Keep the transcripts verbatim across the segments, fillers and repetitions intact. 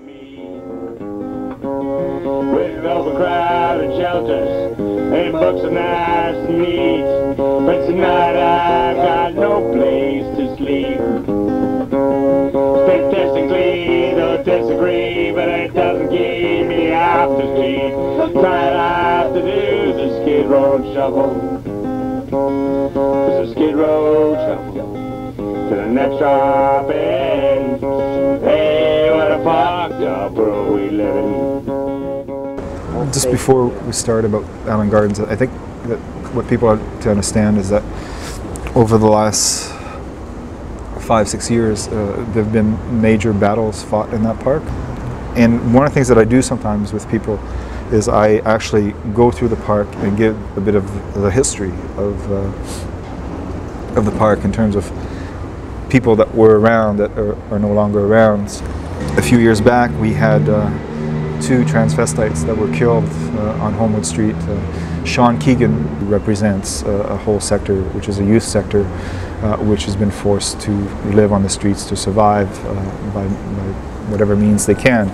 me. With overcrowded shelters and books of nice and neat, but tonight I've got no place to sleep. Statistically, they'll disagree, but it doesn't keep me off the street. Tonight I have to do the Skid Row shuffle. There's a Skid Row shuffle to the next drop in. Hey, what a fucked up world we live in. Just before we start about Allan Gardens, I think that what people have to understand is that over the last five, six years, uh, there have been major battles fought in that park. And one of the things that I do sometimes with people is I actually go through the park and give a bit of the history of, uh, of the park in terms of people that were around that are, are no longer around. A few years back we had uh, two transvestites that were killed uh, on Homewood Street. Uh, Sean Keegan represents uh, a whole sector, which is a youth sector, uh, which has been forced to live on the streets to survive uh, by, by whatever means they can.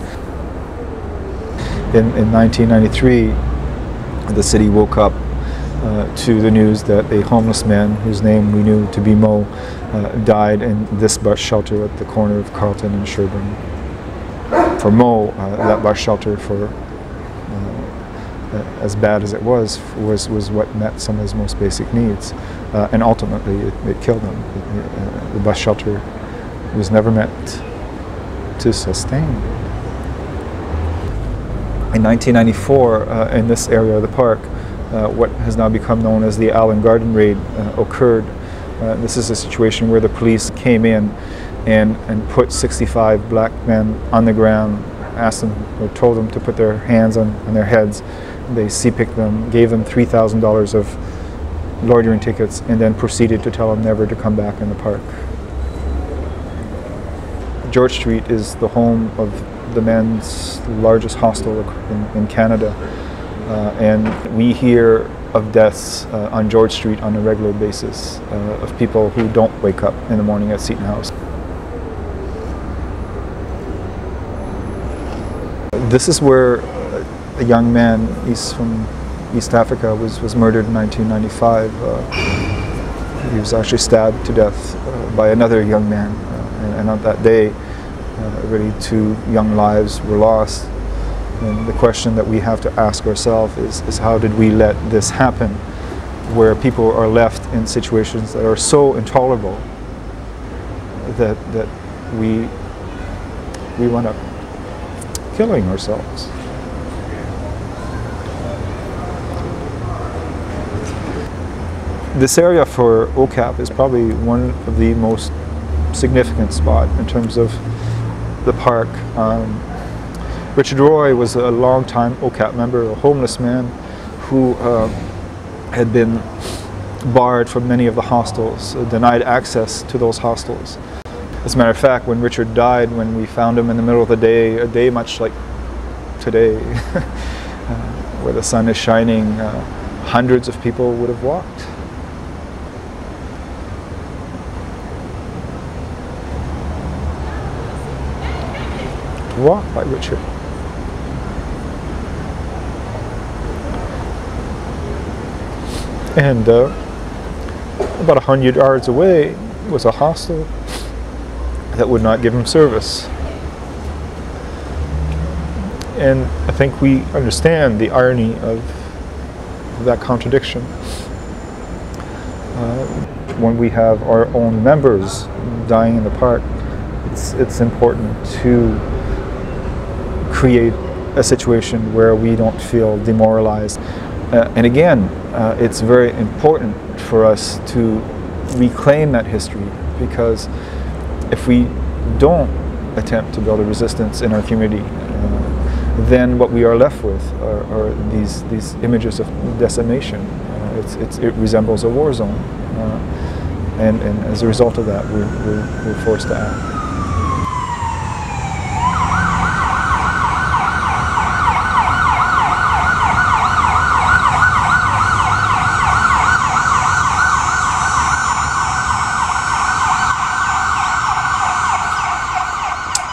In, in nineteen ninety-three, the city woke up uh, to the news that a homeless man, whose name we knew to be Mo, uh, died in this bus shelter at the corner of Carlton and Sherbourne. For Mo, uh, that bus shelter, for uh, as bad as it was, was was what met some of his most basic needs, uh, and ultimately it, it killed him. It, uh, the bus shelter was never meant to sustain. In nineteen ninety-four, uh, in this area of the park, uh, what has now become known as the Allan Garden raid uh, occurred. Uh, this is a situation where the police came in and, and put sixty-five black men on the ground, asked them, or told them to put their hands on, on their heads. They sea-picked them, gave them three thousand dollars of loitering tickets, and then proceeded to tell them never to come back in the park. George Street is the home of the men's largest hostel in, in Canada, uh, and we hear of deaths uh, on George Street on a regular basis uh, of people who don't wake up in the morning at Seton House. This is where a young man, he's from East Africa, was, was murdered in nineteen ninety-five. Uh, he was actually stabbed to death uh, by another young man, uh, and, and on that day, uh, really two young lives were lost. And the question that we have to ask ourselves is, is how did we let this happen, where people are left in situations that are so intolerable that, that we, we wind up killing ourselves. This area for O C A P is probably one of the most significant spots in terms of the park. Um, Richard Roy was a long-time O C A P member, a homeless man who uh, had been barred from many of the hostels, uh, denied access to those hostels. As a matter of fact, when Richard died, when we found him in the middle of the day, a day much like today, uh, where the sun is shining, uh, hundreds of people would have walked. Walked by Richard. And uh, about a hundred yards away was a hostel that would not give him service. And I think we understand the irony of that contradiction. Uh, when we have our own members dying in the park, it's, it's important to create a situation where we don't feel demoralized. Uh, and again, uh, it's very important for us to reclaim that history, because if we don't attempt to build a resistance in our community, uh, then what we are left with are, are these, these images of decimation. Uh, it's, it's, it resembles a war zone. Uh, and, and as a result of that, we're, we're, we're forced to act.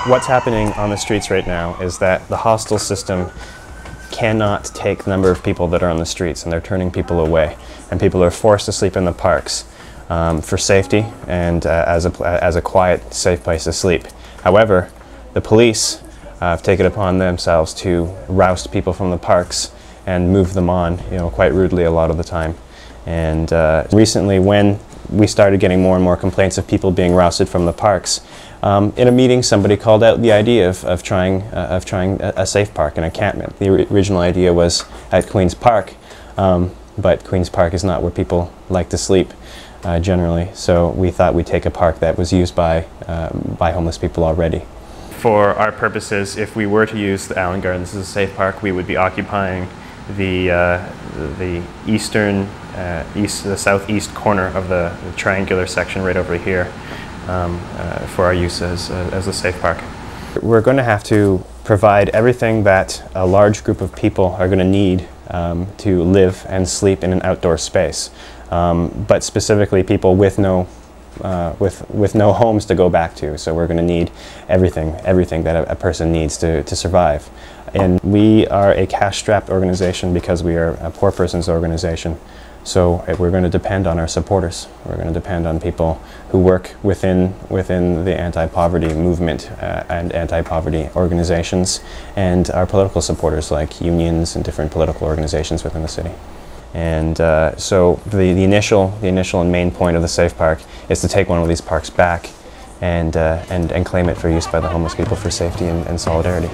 What's happening on the streets right now is that the hostel system cannot take the number of people that are on the streets, and they're turning people away, and people are forced to sleep in the parks um, for safety and uh, as, a, as a quiet, safe place to sleep. However, the police uh, have taken it upon themselves to roust people from the parks and move them on, you know, quite rudely a lot of the time. And uh, recently, when we started getting more and more complaints of people being rousted from the parks, um, in a meeting somebody called out the idea of, of trying, uh, of trying a, a safe park, an encampment. The original idea was at Queen's Park, um, but Queen's Park is not where people like to sleep uh, generally, so we thought we'd take a park that was used by, um, by homeless people already. For our purposes, if we were to use the Allan Gardens as a safe park, we would be occupying the, uh, the eastern, uh, east, the southeast corner of the, the triangular section right over here um, uh, for our use as, uh, as a safe park. We're going to have to provide everything that a large group of people are going to need um, to live and sleep in an outdoor space, um, but specifically people with no Uh, with, with no homes to go back to. So we're going to need everything, everything that a, a person needs to, to survive. And we are a cash-strapped organization because we are a poor person's organization. So uh, we're going to depend on our supporters. We're going to depend on people who work within, within the anti-poverty movement uh, and anti-poverty organizations, and our political supporters like unions and different political organizations within the city. And uh, so the, the, initial, the initial and main point of the Safe Park is to take one of these parks back and, uh, and, and claim it for use by the homeless people for safety and, and solidarity.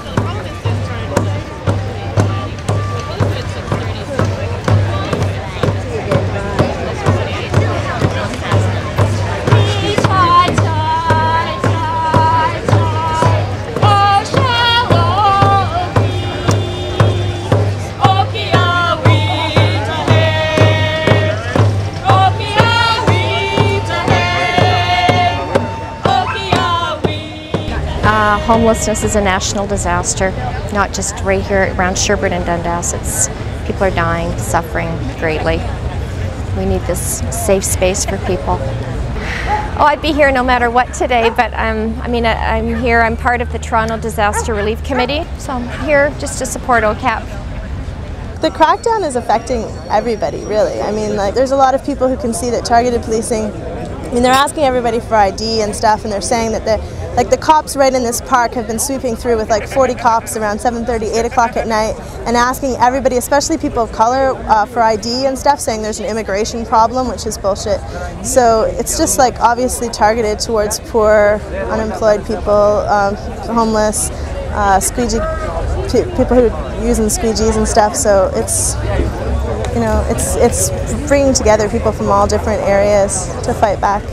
Uh, homelessness is a national disaster, not just right here around Sherbourne and Dundas. It's, people are dying, suffering greatly. We need this safe space for people. Oh, I'd be here no matter what today, but um, I mean, I, I'm here, I'm part of the Toronto Disaster Relief Committee, so I'm here just to support O C A P. The crackdown is affecting everybody, really. I mean, like, there's a lot of people who can see that targeted policing, I mean, they're asking everybody for I D and stuff, and they're saying that they're, like, the cops right in this park have been sweeping through with like forty cops around seven thirty, eight o'clock at night, and asking everybody, especially people of color, uh, for I D and stuff, saying there's an immigration problem, which is bullshit. So it's just like obviously targeted towards poor, unemployed people, um, homeless, uh, squeegee, people who are using squeegees and stuff. So it's, you know, it's, it's bringing together people from all different areas to fight back.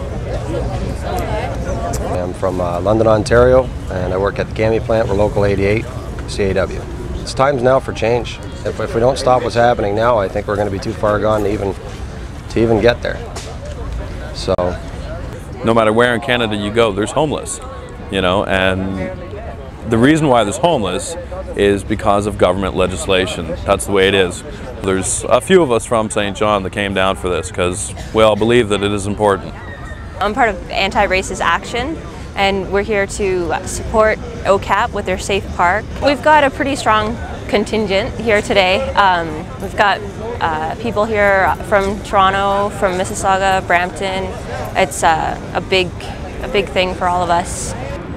I'm from uh, London, Ontario, and I work at the Cami plant. We're local eighty-eight, C A W. It's times now for change. If, if we don't stop what's happening now, I think we're going to be too far gone to even to even get there. So, no matter where in Canada you go, there's homeless, you know, and the reason why there's homeless is because of government legislation. That's the way it is. There's a few of us from Saint John that came down for this because we all believe that it is important. I'm part of Anti-Racist Action, and we're here to support O C A P with their safe park. We've got a pretty strong contingent here today. Um, we've got uh, people here from Toronto, from Mississauga, Brampton. It's uh, a big, a big thing for all of us.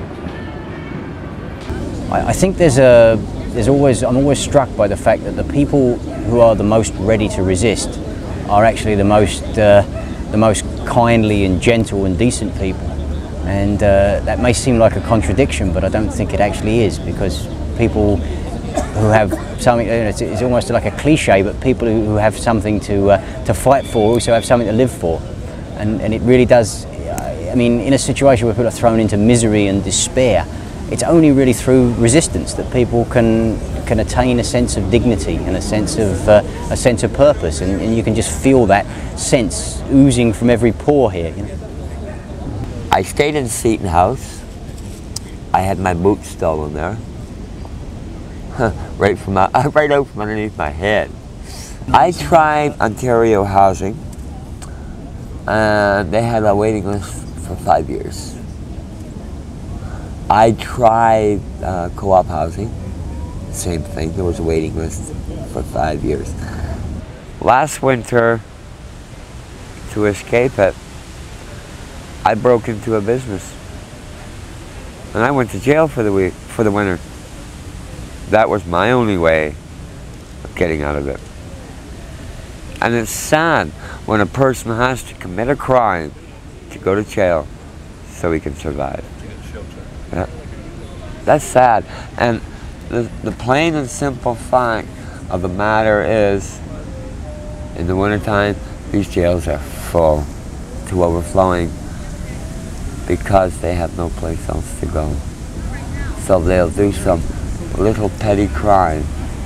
I think there's a, there's always, I'm always struck by the fact that the people who are the most ready to resist are actually the most, uh, the most kindly and gentle and decent people. And uh, that may seem like a contradiction, but I don't think it actually is, because people who have something, you know, it's, it's almost like a cliche, but people who, who have something to, uh, to fight for also have something to live for. And, and it really does, I mean, in a situation where people are thrown into misery and despair, it's only really through resistance that people can can attain a sense of dignity and a sense of uh, a sense of purpose, and, and you can just feel that sense oozing from every pore here. You know? I stayed in Seton House. I had my boots stolen there, right from my, right out from underneath my head. I tried Ontario Housing, and they had a waiting list for five years. I tried uh, co-op housing, same thing, there was a waiting list for five years. Last winter, to escape it, I broke into a business. And I went to jail for the week, for the winter. That was my only way of getting out of it. And it's sad when a person has to commit a crime to go to jail so he can survive. Yeah. That's sad. And the, the plain and simple fact of the matter is, in the wintertime, these jails are full to overflowing because they have no place else to go. So they'll do some little petty crime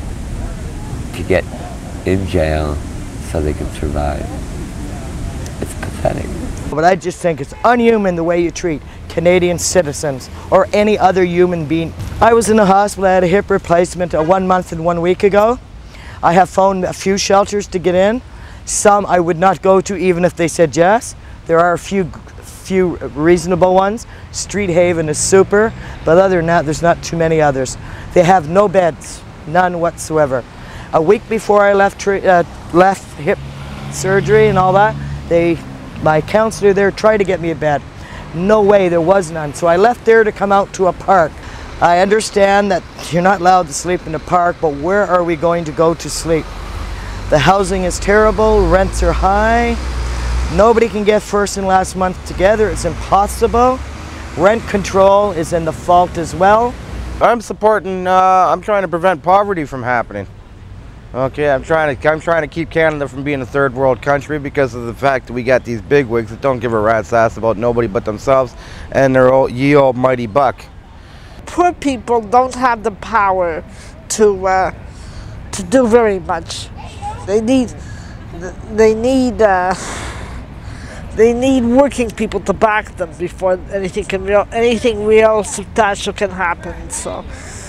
to get in jail so they can survive. It's pathetic. But I just think it's unhuman the way you treat Canadian citizens or any other human being. I was in the hospital, I had a hip replacement uh, one month and one week ago. I have phoned a few shelters to get in. Some I would not go to even if they said yes. There are a few, few reasonable ones. Street Haven is super, but other than that, there's not too many others. They have no beds, none whatsoever. A week before I left, uh, left hip surgery and all that, they, my counselor there tried to get me a bed. No way, there was none. So I left there to come out to a park. I understand that you're not allowed to sleep in the park, but where are we going to go to sleep? The housing is terrible, rents are high. Nobody can get first and last month together, it's impossible. Rent control is in the fault as well. I'm supporting, uh, I'm trying to prevent poverty from happening. Okay, I'm trying to I'm trying to keep Canada from being a third world country because of the fact that we got these bigwigs that don't give a rat's ass about nobody but themselves and their old, ye old mighty buck. Poor people don't have the power to uh, to do very much. They need they need uh, they need working people to back them before anything can real anything real substantial can happen. So,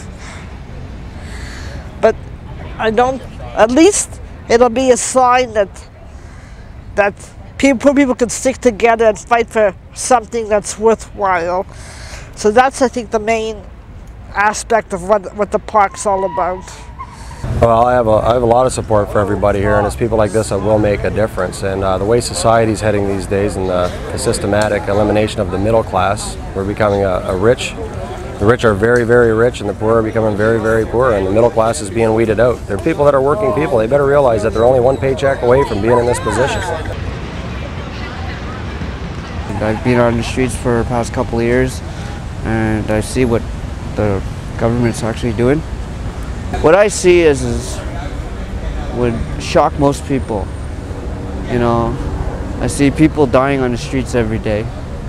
but I don't. At least it'll be a sign that that people people can stick together and fight for something that's worthwhile. So that's, I think, the main aspect of what what the park's all about. Well, I have a I have a lot of support for everybody here, and it's people like this that will make a difference. And uh, the way society's heading these days, and the, the systematic elimination of the middle class, we're becoming a, a rich. The rich are very, very rich, and the poor are becoming very, very poor, and the middle class is being weeded out. They're people that are working people. They better realize that they're only one paycheck away from being in this position. I've been on the streets for the past couple of years, and I see what the government's actually doing. What I see is, is would shock most people. You know, I see people dying on the streets every day,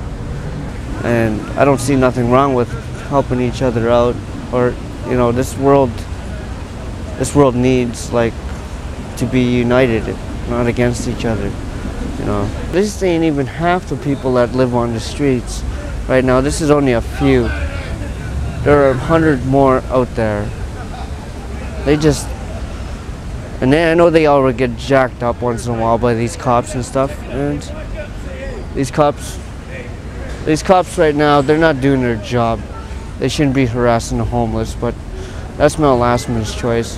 and I don't see nothing wrong with helping each other out, or you know, this world this world needs like to be united, not against each other. You know, this ain't even half the people that live on the streets right now. This is only a few. There are a hundred more out there. They just, and then I know they all get jacked up once in a while by these cops and stuff, and these cops these cops right now, they're not doing their job. They shouldn't be harassing the homeless, but that's my last man's choice.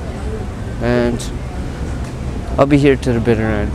And I'll be here to the bitter end.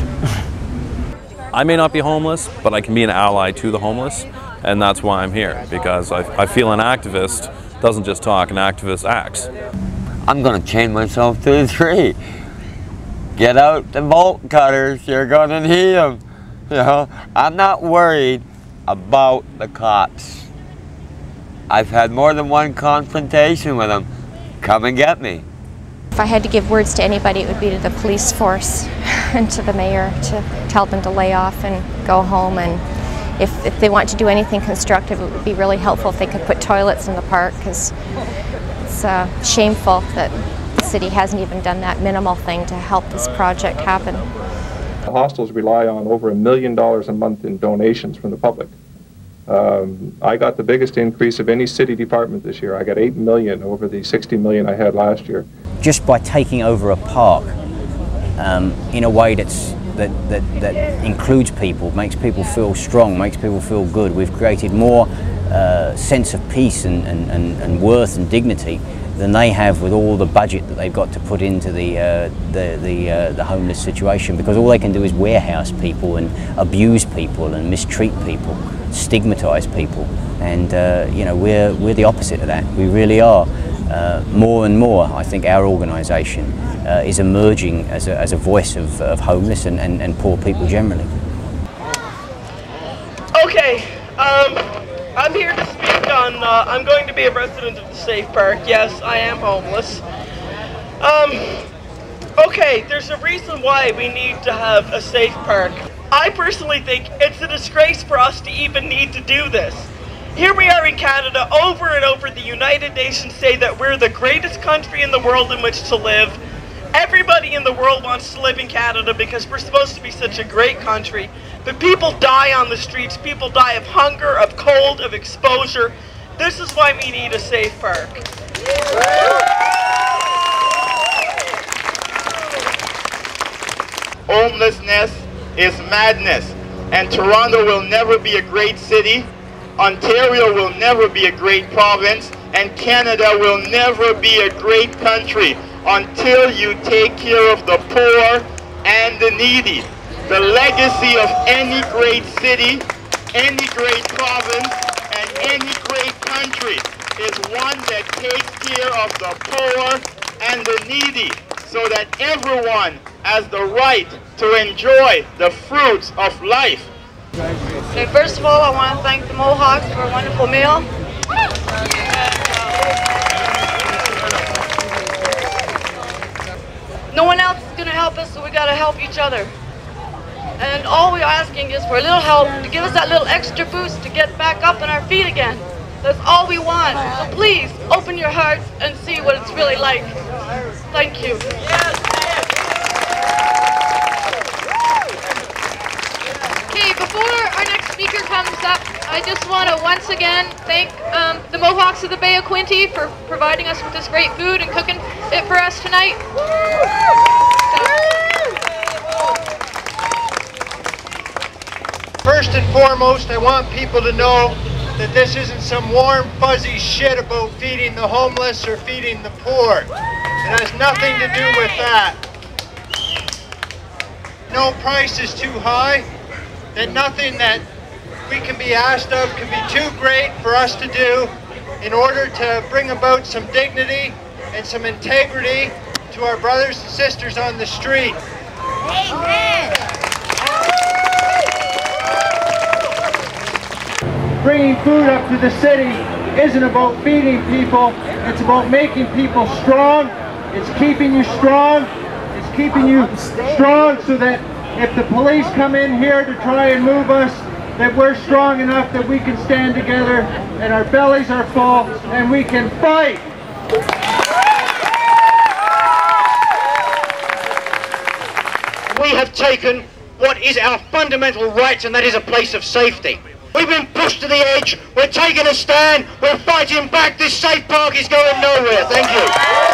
I may not be homeless, but I can be an ally to the homeless, and that's why I'm here, because I, I feel an activist doesn't just talk, an activist acts. I'm going to chain myself to the tree. Get out the bolt cutters, you're going to need them. You know, I'm not worried about the cops. I've had more than one confrontation with them. Come and get me. If I had to give words to anybody, it would be to the police force and to the mayor to tell them to lay off and go home. And if, if they want to do anything constructive, it would be really helpful if they could put toilets in the park, because it's uh, shameful that the city hasn't even done that minimal thing to help this project happen. The hostels rely on over a million dollars a month in donations from the public. Um, I got the biggest increase of any city department this year. I got eight million over the sixty million I had last year. Just by taking over a park um, in a way that's, that, that, that includes people, makes people feel strong, makes people feel good, we've created more uh, sense of peace and, and, and, and worth and dignity than they have with all the budget that they've got to put into the uh, the the, uh, the homeless situation, because all they can do is warehouse people and abuse people and mistreat people, stigmatise people, and uh, you know, we're we're the opposite of that. We really are. Uh, more and more, I think our organisation uh, is emerging as a, as a voice of, of homeless and, and, and poor people generally. Okay, um, I'm here to speak on, uh, I'm going to be a resident of the Safe Park. Yes, I am homeless. Um, okay, there's a reason why we need to have a safe park. I personally think it's a disgrace for us to even need to do this. Here we are in Canada, over and over, the United Nations say that we're the greatest country in the world in which to live. Everybody in the world wants to live in Canada because we're supposed to be such a great country. But people die on the streets, people die of hunger, of cold, of exposure. This is why we need a safe park. Homelessness is madness, and Toronto will never be a great city. Ontario will never be a great province, and Canada will never be a great country until you take care of the poor and the needy. The legacy of any great city, any great province, and any great country is one that takes care of the poor and the needy, so that everyone has the right to enjoy the fruits of life. Okay, first of all, I want to thank the Mohawks for a wonderful meal. No one else is going to help us, so we got to help each other. And all we're asking is for a little help to give us that little extra boost to get back up on our feet again. That's all we want. So please open your hearts and see what it's really like. Thank you. Okay, before our next speaker comes up, I just want to once again thank um, the Mohawks of the Bay of Quinte for providing us with this great food and cooking it for us tonight. First and foremost, I want people to know that this isn't some warm, fuzzy shit about feeding the homeless or feeding the poor. It has nothing to do with that. No price is too high, that nothing that we can be asked of can be too great for us to do in order to bring about some dignity and some integrity to our brothers and sisters on the street. Amen. Bringing food up to the city isn't about feeding people, it's about making people strong. It's keeping you strong. It's keeping you strong so that if the police come in here to try and move us, that we're strong enough that we can stand together and our bellies are full and we can fight. We have taken what is our fundamental rights, and that is a place of safety. We've been pushed to the edge, we're taking a stand, we're fighting back. This safe park is going nowhere. Thank you.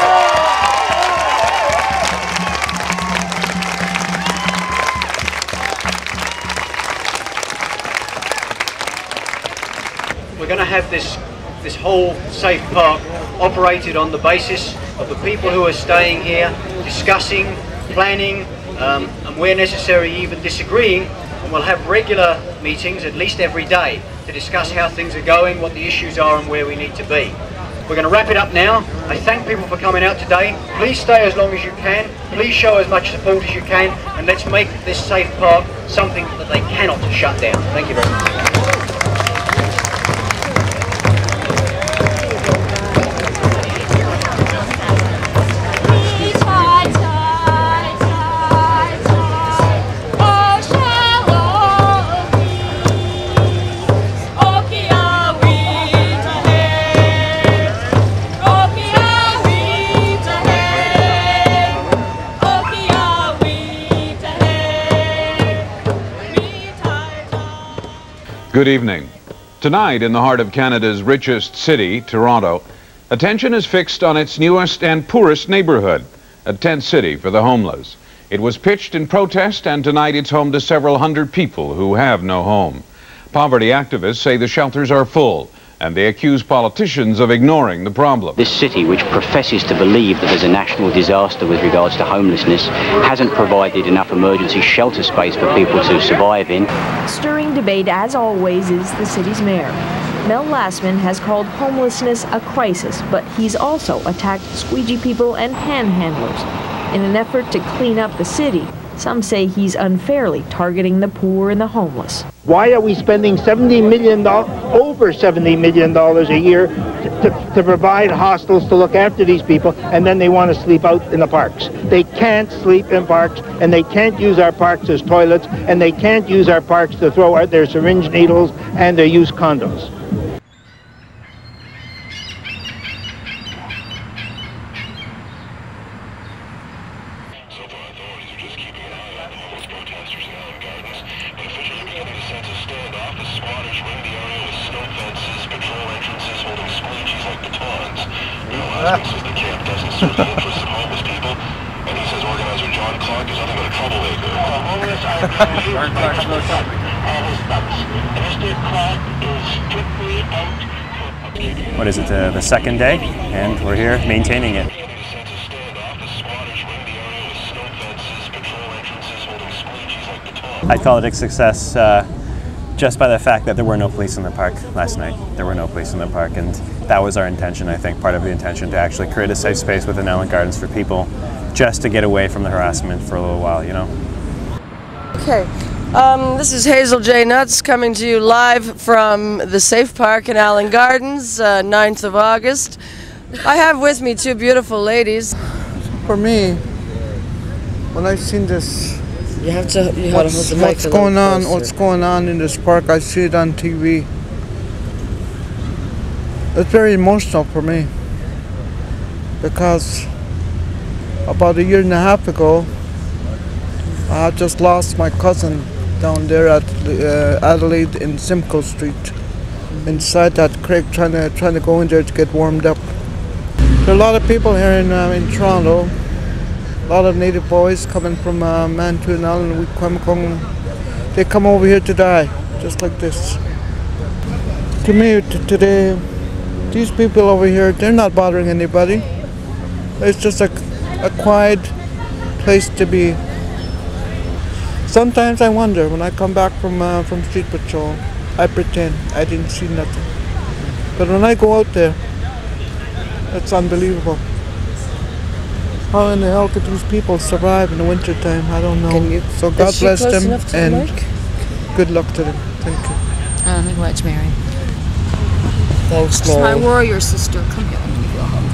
We're going to have this, this whole safe park operated on the basis of the people who are staying here, discussing, planning, um, and where necessary even disagreeing. And we'll have regular meetings at least every day to discuss how things are going, what the issues are and where we need to be. We're going to wrap it up now. I thank people for coming out today. Please stay as long as you can. Please show as much support as you can, and let's make this safe park something that they cannot shut down. Thank you very much. Good evening. Tonight, in the heart of Canada's richest city, Toronto, attention is fixed on its newest and poorest neighborhood, a tent city for the homeless. It was pitched in protest, and tonight it's home to several hundred people who have no home. Poverty activists say the shelters are full, and they accuse politicians of ignoring the problem. This city, which professes to believe that there's a national disaster with regards to homelessness, hasn't provided enough emergency shelter space for people to survive in. Stirring debate, as always, is the city's mayor. Mel Lastman has called homelessness a crisis, but he's also attacked squeegee people and panhandlers in an effort to clean up the city. Some say he's unfairly targeting the poor and the homeless. Why are we spending seventy million dollars, over seventy million dollars a year to, to, to provide hostels to look after these people, and then they want to sleep out in the parks? They can't sleep in parks, and they can't use our parks as toilets, and they can't use our parks to throw out their syringe needles and their used condoms. What is it, uh, the second day, and we're here maintaining it. I'd call it a success uh, just by the fact that there were no police in the park last night. There were no police in the park, and that was our intention, I think, part of the intention, to actually create a safe space within Allan Gardens for people just to get away from the harassment for a little while, you know? Okay. Um, this is Hazel J. Nuts coming to you live from the Safe Park in Allan Gardens, uh, ninth of August. I have with me two beautiful ladies. For me, when I've seen this, you have to, you have what's, to hold the mic what's a little going on, closer. what's going on in this park, I see it on T V. It's very emotional for me, because about a year and a half ago, I just lost my cousin down there at uh, Adelaide in Simcoe Street, inside that creek, trying to trying to go in there to get warmed up. There are a lot of people here in uh, in Toronto, a lot of native boys coming from uh, Mantua and Allen. We come, come, they come over here to die, just like this. To me, t today, these people over here, they're not bothering anybody. It's just a, a quiet place to be. Sometimes I wonder, when I come back from uh, from street patrol, I pretend I didn't see nothing. But when I go out there, it's unbelievable. How in the hell could these people survive in the winter time? I don't know. Can you, so God bless them, and the good luck to them. Thank you. Uh, let me watch Mary. Thanks, She's Mary. my warrior sister. Come here, let me give you a hug.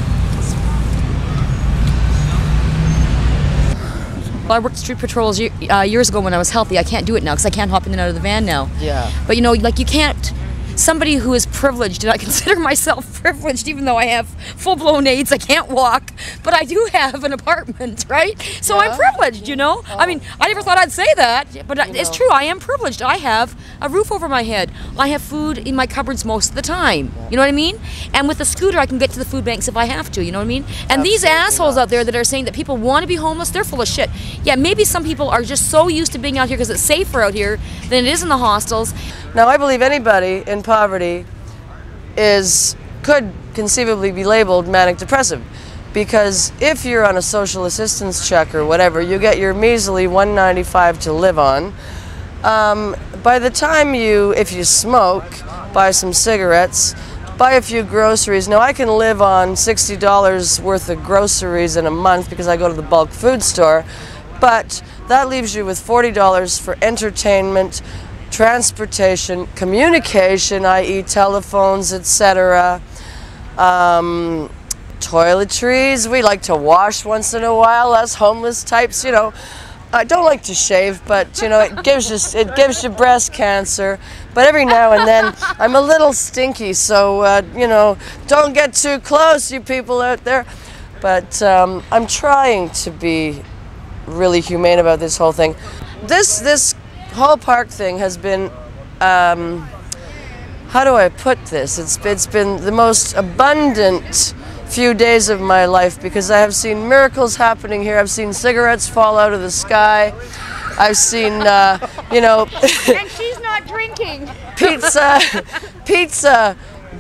Well, I worked street patrols uh, years ago when I was healthy. I can't do it now because I can't hop in and out of the van now. Yeah. But you know, like you can't, somebody who is privileged, and I consider myself privileged even though I have full-blown AIDS, I can't walk, but I do have an apartment, right? So Yeah. I'm privileged, you know? Oh. I mean, I never thought I'd say that, but I, it's know. true, I am privileged. I have a roof over my head. I have food in my cupboards most of the time, you know what I mean? And with a scooter, I can get to the food banks if I have to, you know what I mean? And these assholes out there that are saying that people want to be homeless, they're full of shit. Yeah, maybe some people are just so used to being out here because it's safer out here than it is in the hostels. Now, I believe anybody in poverty is could conceivably be labeled manic depressive, because if you're on a social assistance check or whatever, you get your measly one ninety-five to live on. Um, by the time you, if you smoke, buy some cigarettes, buy a few groceries. Now, I can live on sixty dollars worth of groceries in a month because I go to the bulk food store, but that leaves you with forty dollars for entertainment, transportation, communication, that is telephones, et cetera, um, toiletries. We like to wash once in a while, us homeless types, you know. I don't like to shave, but you know, it gives you it gives you breast cancer. But every now and then, I'm a little stinky, so uh, you know, don't get too close, you people out there. But um, I'm trying to be really humane about this whole thing. This this whole park thing has been, um, how do I put this? It's it's been the most abundant few days of my life, because I have seen miracles happening here. I've seen cigarettes fall out of the sky. I've seen, uh, you know, And she's not drinking. pizza, pizza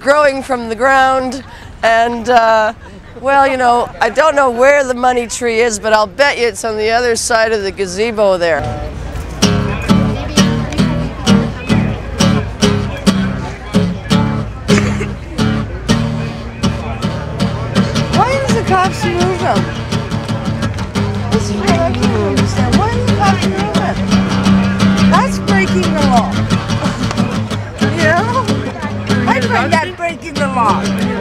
growing from the ground, and uh, well, you know, I don't know where the money tree is, but I'll bet you it's on the other side of the gazebo there. Why does the cops move them? This is what I can't understand. Why do the cops move them? That's breaking the law. You know? I find that breaking the law.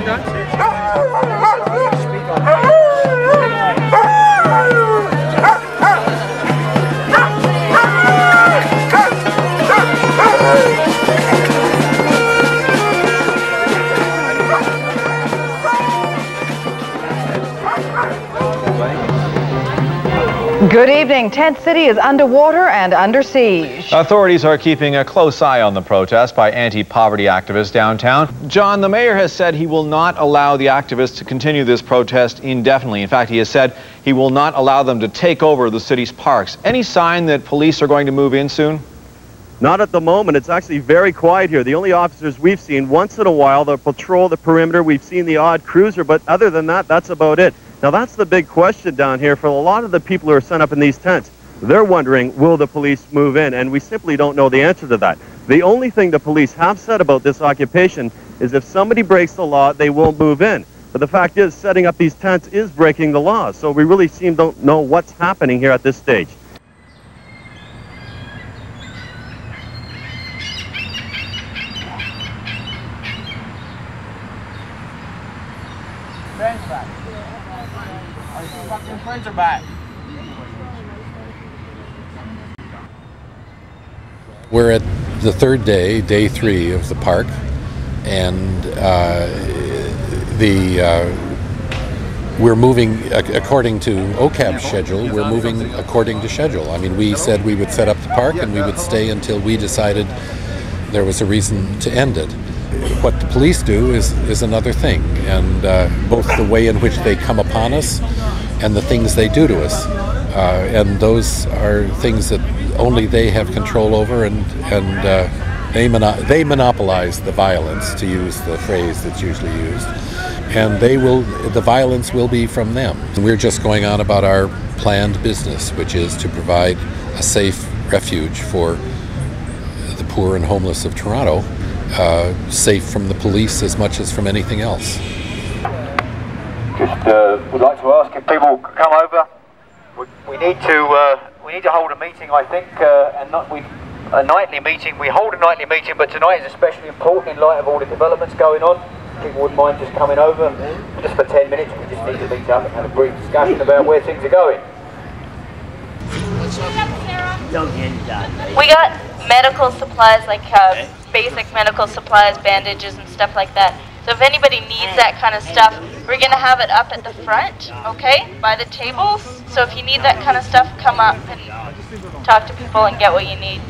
Good evening. Tent City is underwater and under siege. Authorities are keeping a close eye on the protest by anti-poverty activists downtown. John, the mayor has said he will not allow the activists to continue this protest indefinitely. In fact, he has said he will not allow them to take over the city's parks. Any sign that police are going to move in soon? Not at the moment. It's actually very quiet here. The only officers we've seen, once in a while, they'll patrol the perimeter. We've seen the odd cruiser, but other than that, that's about it. Now, that's the big question down here for a lot of the people who are set up in these tents. They're wondering, will the police move in? And we simply don't know the answer to that. The only thing the police have said about this occupation is if somebody breaks the law, they will move in. But the fact is, setting up these tents is breaking the law. So we really seem to don't know what's happening here at this stage. Friends back. Our fucking friends are back. We're at the third day, day three of the park, and uh, the uh, we're moving according to O C A P schedule. We're moving according to schedule. I mean, we said we would set up the park and we would stay until we decided there was a reason to end it. What the police do is is another thing, and uh, both the way in which they come upon us and the things they do to us, uh, and those are things that only they have control over, and and uh, they mono they monopolize the violence, to use the phrase that's usually used, and they will the violence will be from them. We're just going on about our planned business, which is to provide a safe refuge for the poor and homeless of Toronto, uh, safe from the police as much as from anything else. Just uh, would like to ask if people could come over. We, we need to uh, we need to hold a meeting, I think, uh, and not we a nightly meeting. We hold a nightly meeting, but tonight is especially important in light of all the developments going on. People wouldn't mind just coming over just for ten minutes. We just need to meet up and have a brief discussion about where things are going. We got medical supplies, like uh, basic medical supplies, bandages and stuff like that. So if anybody needs that kind of stuff, we're going to have it up at the front, okay, by the tables. So if you need that kind of stuff, come up and talk to people and get what you need.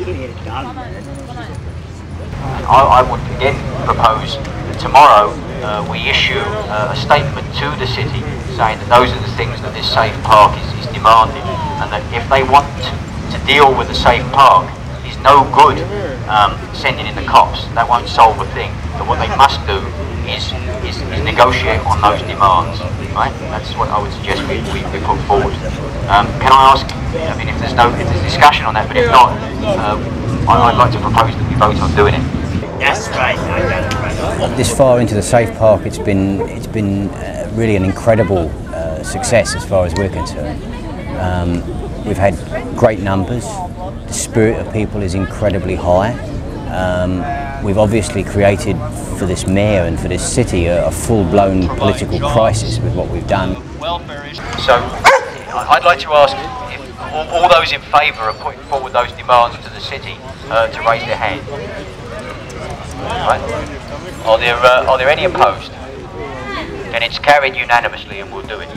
I, I would again propose that tomorrow uh, we issue uh, a statement to the city saying that those are the things that this safe park is, is demanding, and that if they want to deal with a safe park, it's no good um, sending in the cops. That won't solve a thing. But what they must do is, is, is negotiate on those demands, right? That's what I would suggest we, we, we put forward. Um, can I ask, I mean, if there's no, if there's discussion on that, but if not, uh, I, I'd like to propose that we vote on doing it. That's right. This far into the safe park, it's been it's been uh, really an incredible uh, success as far as we're concerned. Um, we've had great numbers. The spirit of people is incredibly high. Um, we've obviously created for this mayor and for this city a, a full-blown political crisis with what we've done. So I'd like to ask if all, all those in favour of putting forward those demands to the city uh, to raise their hand. Right. Are there uh, are there any opposed? And it's carried unanimously, and we'll do it.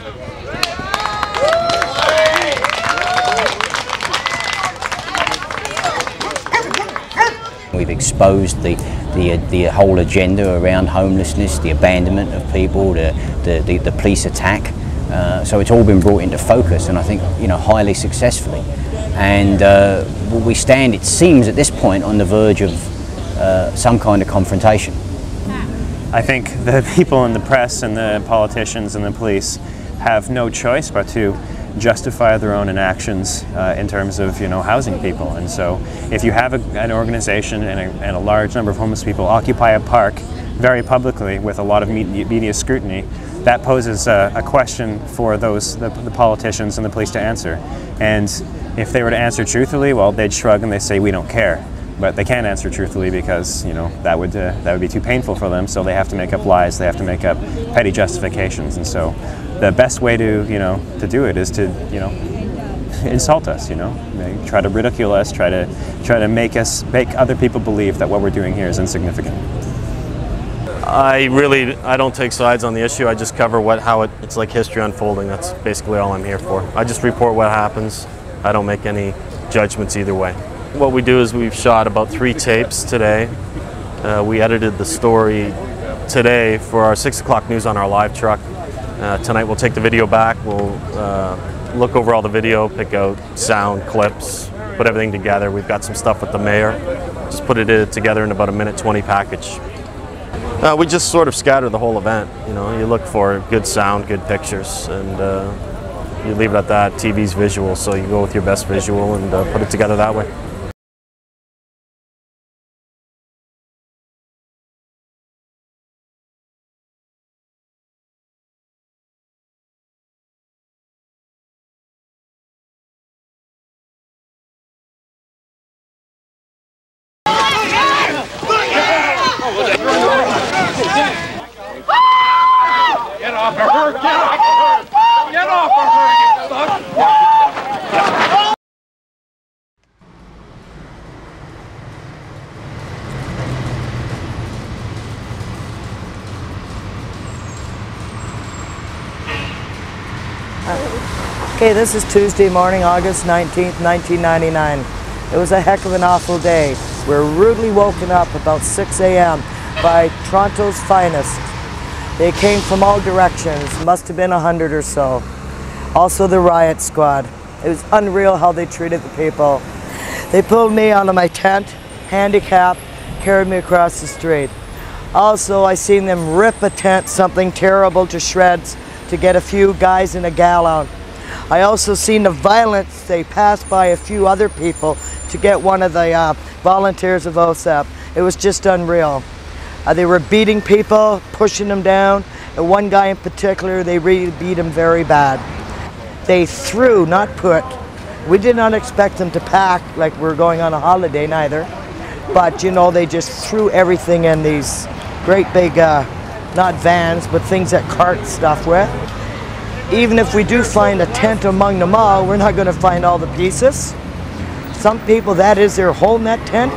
We've exposed the, the the whole agenda around homelessness, the abandonment of people, the the, the, the police attack. Uh, so it's all been brought into focus, and I think, you know, highly successfully. And uh, we stand, it seems at this point, on the verge of uh, some kind of confrontation. I think the people in the press and the politicians and the police have no choice but to justify their own inactions uh, in terms of, you know, housing people. And so if you have a, an organization and a, and a large number of homeless people occupy a park very publicly with a lot of media, media scrutiny, that poses a, a question for those the, the politicians and the police to answer. And if they were to answer truthfully, well, they'd shrug and they say, we don't care. But they can't answer truthfully because, you know, that would uh, that would be too painful for them. So they have to make up lies. They have to make up petty justifications. And so the best way to, you know, to do it is to, you know, insult us. You know, they try to ridicule us. Try to try to make us make other people believe that what we're doing here is insignificant. I really I don't take sides on the issue. I just cover what how it, it's like history unfolding. That's basically all I'm here for. I just report what happens. I don't make any judgments either way. What we do is we've shot about three tapes today. Uh, we edited the story today for our six o'clock news on our live truck. Uh, tonight we'll take the video back, we'll uh, look over all the video, pick out sound, clips, put everything together. We've got some stuff with the mayor. Just put it together in about a minute twenty package. Uh, we just sort of scatter the whole event. You know, you look for good sound, good pictures, and uh, you leave it at that. T V's visual, so you go with your best visual and uh, put it together that way. Get off of her! Get off of her! Get off of her, you suck! Okay, this is Tuesday morning, August nineteenth, nineteen ninety-nine. It was a heck of an awful day. We were rudely woken up about six A M by Toronto's finest. They came from all directions, must have been a hundred or so. Also the riot squad. It was unreal how they treated the people. They pulled me out of my tent, handicapped, carried me across the street. Also, I seen them rip a tent, something terrible, to shreds to get a few guys in a gallon. I also seen the violence. They passed by a few other people to get one of the uh, volunteers of O C A P. It was just unreal. Uh, they were beating people, pushing them down, and one guy in particular, they really beat him very bad. They threw, not put. We did not expect them to pack like we're going on a holiday, neither. But, you know, they just threw everything in these great big, uh, not vans, but things that cart stuff with. Even if we do find a tent among them all, we're not going to find all the pieces. Some people, that is their home, that tent.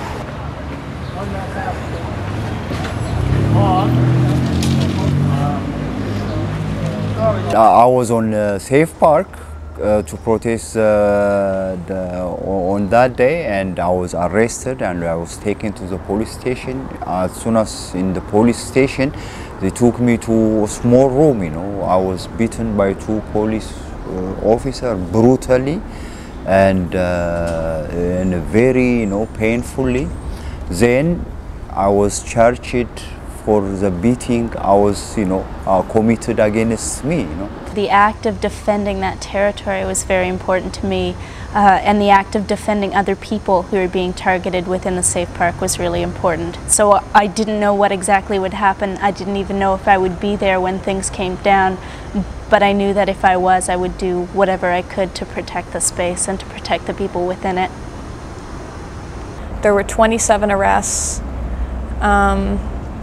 I was on uh, Safe Park uh, to protest uh, the, on that day, and I was arrested and I was taken to the police station. As soon as in the police station, they took me to a small room. You know, I was beaten by two police uh, officers brutally and uh, and very, you know, painfully. Then I was charged for the beating I was, you know, uh, committed against me. You know. The act of defending that territory was very important to me, uh, and the act of defending other people who were being targeted within the safe park was really important. So I didn't know what exactly would happen. I didn't even know if I would be there when things came down, but I knew that if I was, I would do whatever I could to protect the space and to protect the people within it. There were twenty-seven arrests. Um,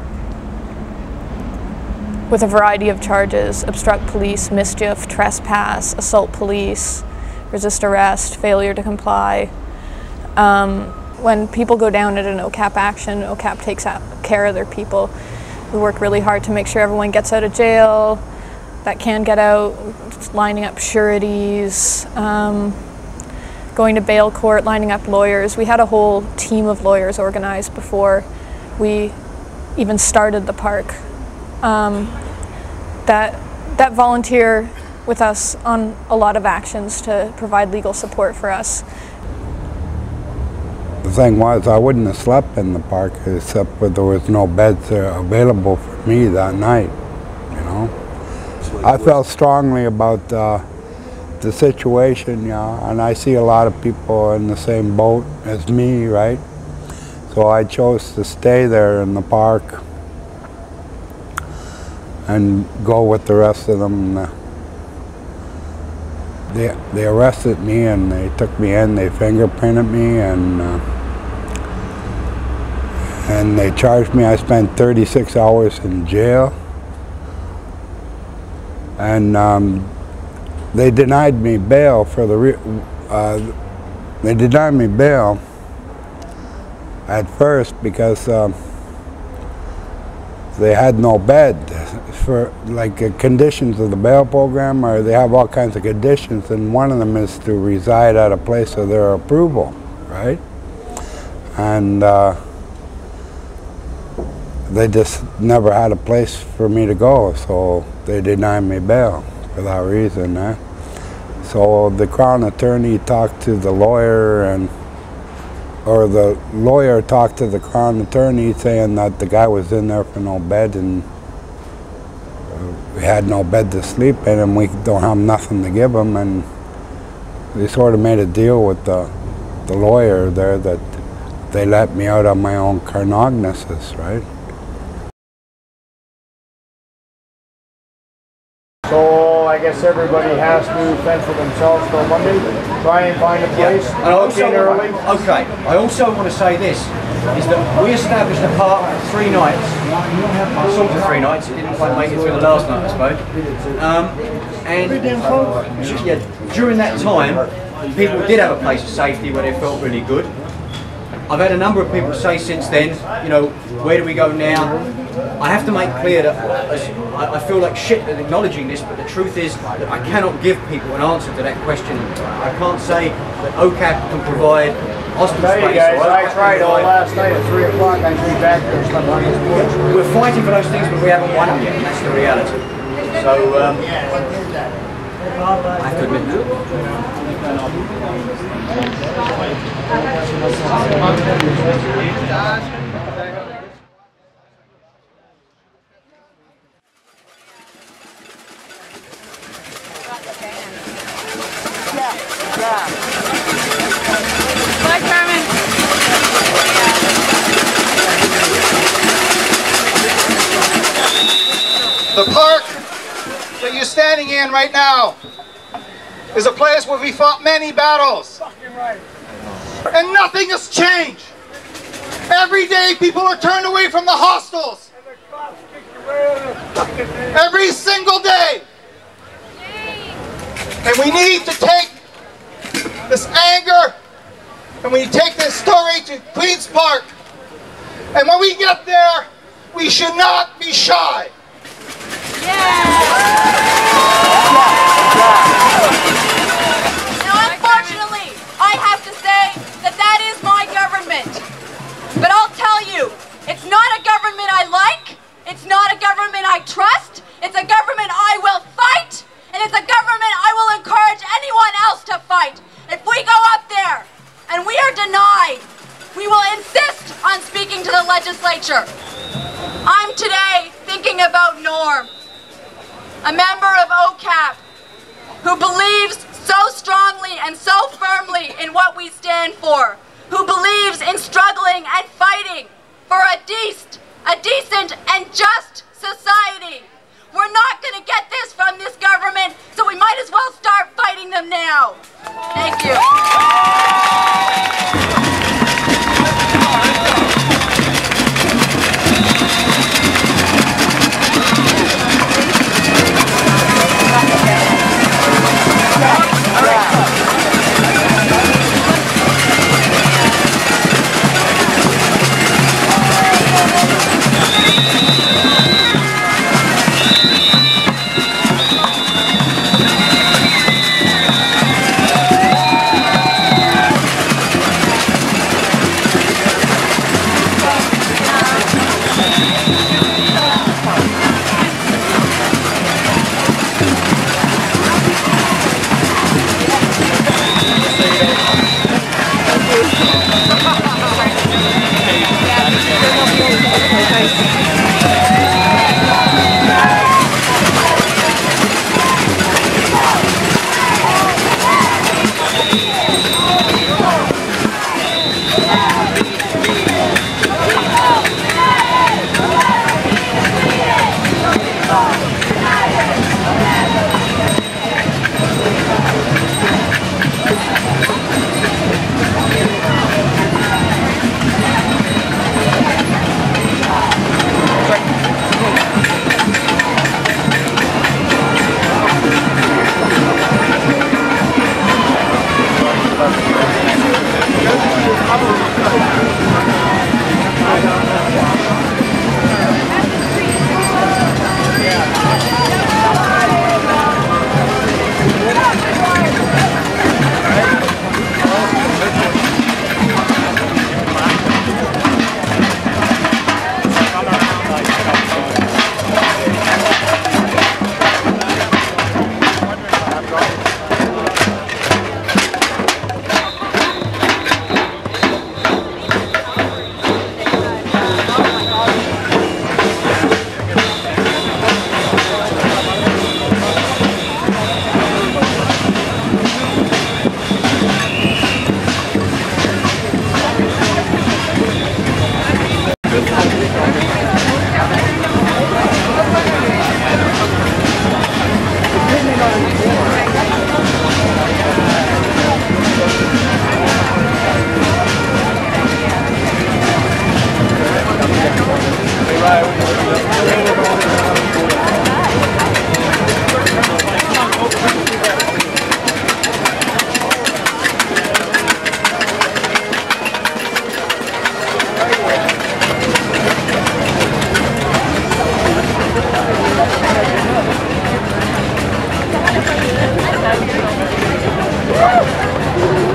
with a variety of charges: obstruct police, mischief, trespass, assault police, resist arrest, failure to comply. Um, when people go down at an O C A P action, O C A P takes out care of their people. We work really hard to make sure everyone gets out of jail, that can get out, lining up sureties, um, going to bail court, lining up lawyers. We had a whole team of lawyers organized before we even started the park. Um, that, that volunteer with us on a lot of actions to provide legal support for us. thing was, I wouldn't have slept in the park except for there was no beds uh, available for me that night, you know. I felt strongly about uh, the situation, yeah, and I see a lot of people in the same boat as me, right? So I chose to stay there in the park and go with the rest of them. They, they arrested me and they took me in, they fingerprinted me, and uh, and they charged me. I spent thirty-six hours in jail, and um, they denied me bail for the, re uh, they denied me bail at first because um, they had no bed for, like, uh, conditions of the bail program, or they have all kinds of conditions, and one of them is to reside at a place of their approval, right? And uh, they just never had a place for me to go, so they denied me bail for that reason. Eh? So the Crown Attorney talked to the lawyer, and or the lawyer talked to the Crown Attorney saying that the guy was in there for no bed, and we had no bed to sleep in, and we don't have nothing to give him, and they sort of made a deal with the, the lawyer there that they let me out on my own carnognosis, right? So I guess everybody has to fend for themselves for Monday. Try and find a place. Yeah. And I also, early. Okay, I also want to say this, is that we established a park for three nights, sort of three nights, it didn't quite make it through the last night I suppose, um, and yeah, during that time people did have a place of safety where they felt really good. I've had a number of people say since then, you know, where do we go now? I have to make clear that I feel like shit at acknowledging this, but the truth is that I cannot give people an answer to that question. I can't say that O C A P can provide hospital space. Hey guys, I tried all last night at three o'clock. I should be back there sometime this morning. We're fighting for those things, but we haven't won them yet, and that's the reality. So, um, I have to admit that. Bye, Carmen. The park that you're standing in right now is a place where we fought many battles. And nothing has changed. Every day people are turned away from the hostels. Every single day. And we need to take this anger and we take this story to Queen's Park. And when we get there, we should not be shy. Now, unfortunately, I have to say that that is my government. But I'll tell you, it's not a government I like, it's not a government I trust, it's a government I will fight, and it's a government I will encourage anyone else to fight. If we go up there and we are denied, we will insist on speaking to the legislature. I'm today thinking about Norm, a member of O C A P, who believes so strongly and so firmly in what we stand for, who believes in struggling and fighting for a decent, a decent and just society. We're not going to get this from this government, so we might as well start fighting them now. Thank you.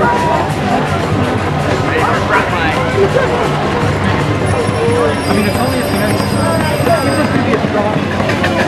I mean, it's only a few minutes. It's just going to be a strong.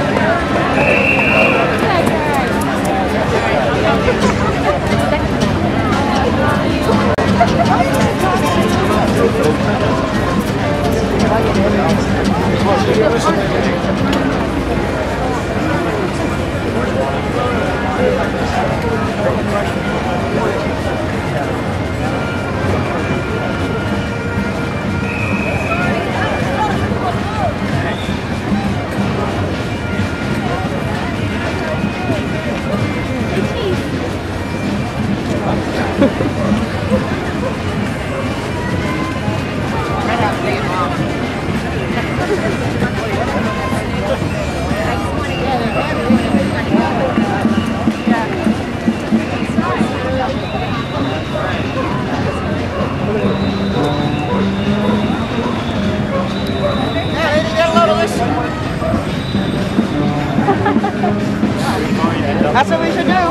That's what we should do.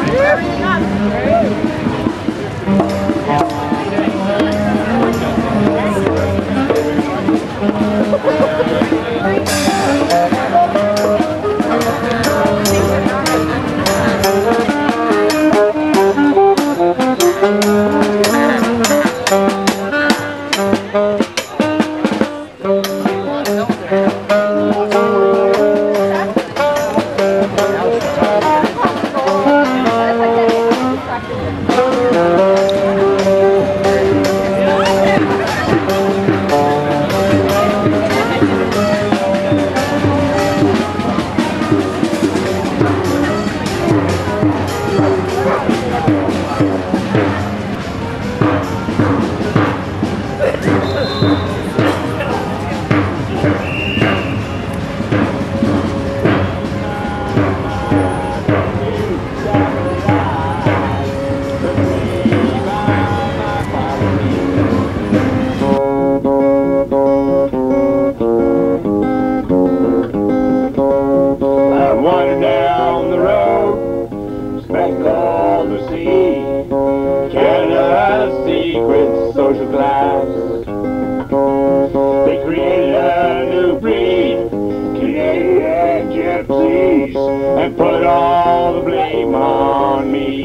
And put all the blame on me.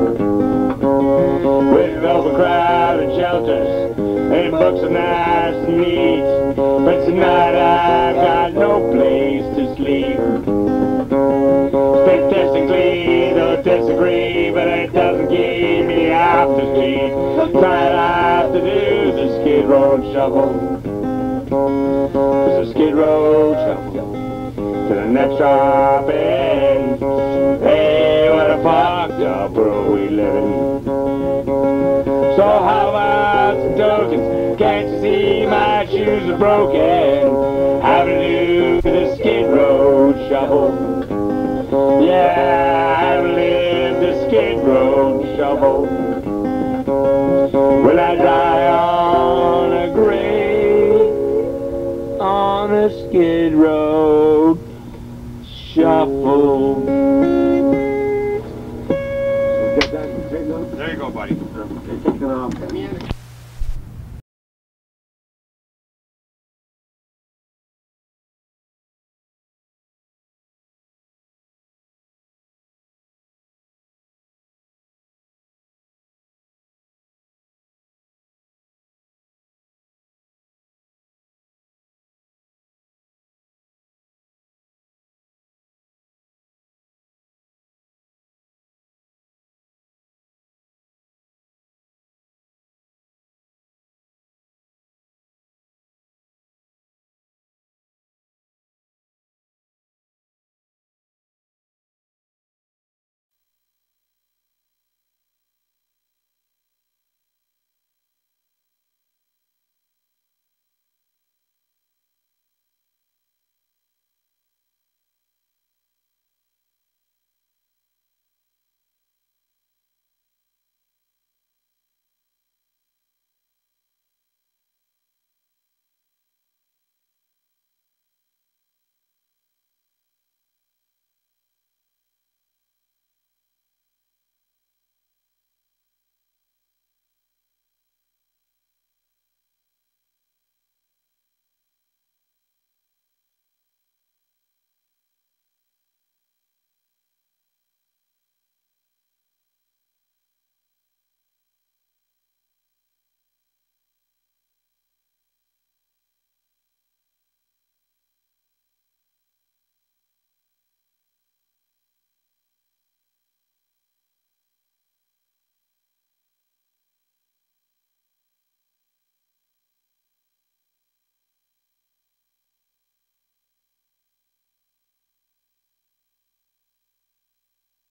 With overcrowded shelters and books of nice needs, but tonight I've got no place to sleep. Statistically, they'll disagree, but it doesn't keep me off the street. Tonight I have to do the Skid Row shuffle. There's a Skid Row shuffle to the next drop in. Hey, what a fucked up world we live in. So how about some tokens? Can't you see my shoes are broken? Having to do the Skid Row shuffle. Yeah, I haven't lived the Skid Row shuffle. Will I die on a grave on a Skid Row shuffle? There you go, buddy.